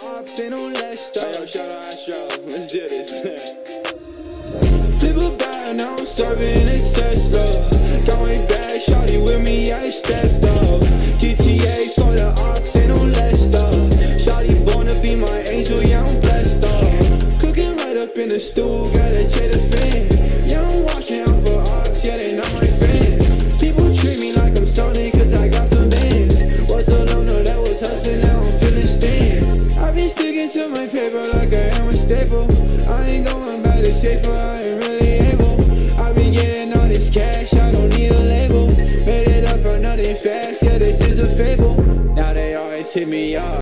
ops, ain't no less stuff. Hey, yo, shout out Astro. Let's do this. Flip a bag, now I'm serving a Tesla. Got my bag, shawty with me, I stepped up. GTA for the ops, ain't no less stuff. Shawty born to be my angel, yeah, I'm blessed up. Cooking right up in the stool, gotta check the fan. Yeah, I'm watching out for ops, yeah, they not my friends. People treat me like I'm Sony, cause I got some bands. Was a loner that was hustling, now I'm feeling stands. I've been sticking to my paper like I am a staple. I ain't going back to safer, I ain't really able. I've been getting all this cash, I don't need a label. Made it up for nothing fast, yeah, this is a fable. Now they always hit me up.